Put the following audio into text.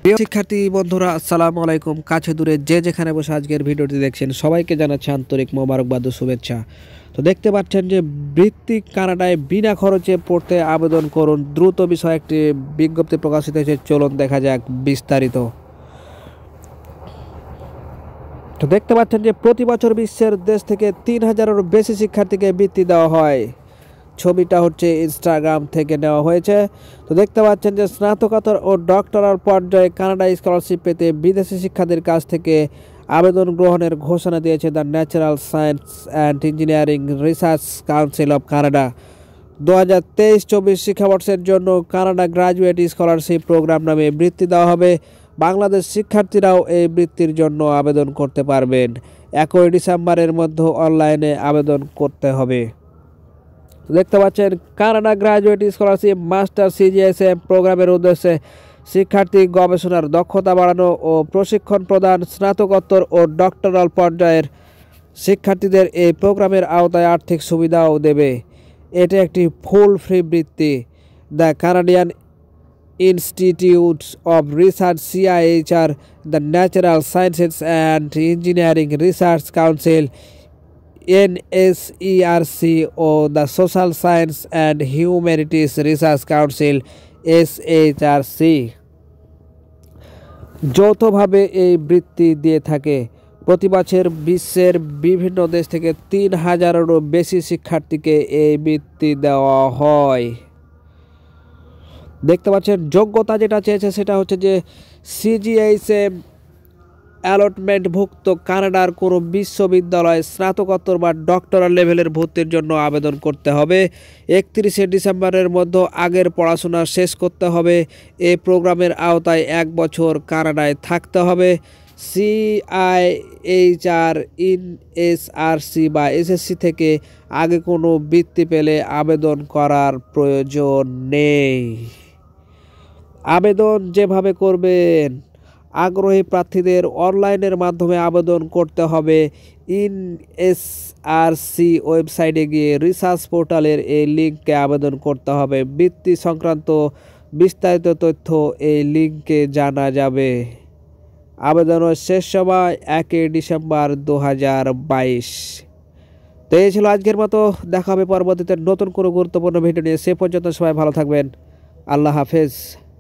প্রিয় শিক্ষার্থী বন্ধুরা, আসসালামু আলাইকুম। কাছে দূরে যে যেখানে বসে আজকের ভিডিওটি দেখছেন সবাইকে জানাচ্ছি আন্তরিক মোবারকবাদ ও শুভেচ্ছা। তো দেখতে পাচ্ছেন যে বৃত্তি কানাডায় বিনা খরচে পড়তে আবেদন করুন দ্রুত বিষয়ে একটি বিজ্ঞপ্তি প্রকাশিত হয়েছে। চলুন দেখা যাক বিস্তারিত। তো দেখতে পাচ্ছেন যে প্রতি বছর বিশ্বের দেশ থেকে ৩,০০০-এরও বেশি শিক্ষার্থীকে বৃত্তি দেওয়া হয়। ছবিটা হচ্ছে ইনস্টাগ্রাম থেকে নেওয়া হয়েছে। তো দেখতে পাচ্ছেন যে স্নাতকোত্তর ও ডক্টরাল পর্যায়ে কানাডা স্কলারশিপ পেতে বিদেশি শিক্ষার্থীর কাছ থেকে আবেদন গ্রহণের ঘোষণা দিয়েছে the natural science and engineering research council of Canada. 2023-24 শিক্ষাবর্ষের জন্য কানাডা গ্রাজুয়েট স্কলারশিপ প্রোগ্রাম নামে বৃত্তি দেওয়া হবে। বাংলাদেশ শিক্ষার্থীরাও এই বৃত্তির জন্য আবেদন করতে পারবেন। 1 ডিসেম্বরের মধ্যে অনলাইনে আবেদন করতে হবে। দেখতে পাচ্ছেন Canada graduate scholarship master CGSM প্রোগ্রামের উদ্দেশ্যে শিক্ষার্থী গবেষণার দক্ষতা বাড়ানো ও প্রশিক্ষণ প্রদান। স্নাতকোত্তর ও ডক্টরাল পর্যায়ের শিক্ষার্থীদের এই প্রোগ্রামের আওতায় আর্থিক সুবিধাও দেবে। এটি একটি ফুল ফ্রি বৃত্তি। The Canadian institutes of research CIHR, the natural sciences and engineering research council NSERC ও the social science and humanities research council SHRC যৌথভাবে এই বৃত্তি দিয়ে থাকে। প্রতি বছর বিশ্বের বিভিন্ন দেশ থেকে ৩,০০০-এরও বেশি শিক্ষার্থীকে এই বৃত্তি দেওয়া হয়। দেখতে পাচ্ছেন যোগ্যতা যেটা চেয়েছে সেটা হচ্ছে যে সিজিএইচএম অ্যালটমেন্টভুক্ত কানাডার কোনো বিশ্ববিদ্যালয়ে স্নাতকোত্তর বা ডক্টরাল লেভেলের ভর্তির জন্য আবেদন করতে হবে। 31 ডিসেম্বরের মধ্যে আগের পড়াশোনা শেষ করতে হবে। এই প্রোগ্রামের আওতায় 1 বছর কানাডায় থাকতে হবে। সিআইএইচআর এনএসআরসি বা এসএসসি থেকে আগে কোনো বৃত্তি পেলে আবেদন করার প্রয়োজন নেই। আবেদন যেভাবে করবেন, আগ্রহী প্রার্থীদের অনলাইনের মাধ্যমে আবেদন করতে হবে। এনএসআরসি ওয়েবসাইটে গিয়ে রিসার্চ পোর্টালের এই লিঙ্কে আবেদন করতে হবে। বৃত্তি সংক্রান্ত বিস্তারিত তথ্য এই লিঙ্কে জানা যাবে। আবেদনের শেষ সময় 1 ডিসেম্বর 2022। তো এই ছিল আজকের মতো। দেখা হবে পরবর্তীতে নতুন কোনো গুরুত্বপূর্ণ ভিডিও নিয়ে। সে পর্যন্ত সবাই ভালো থাকবেন। আল্লাহ হাফেজ।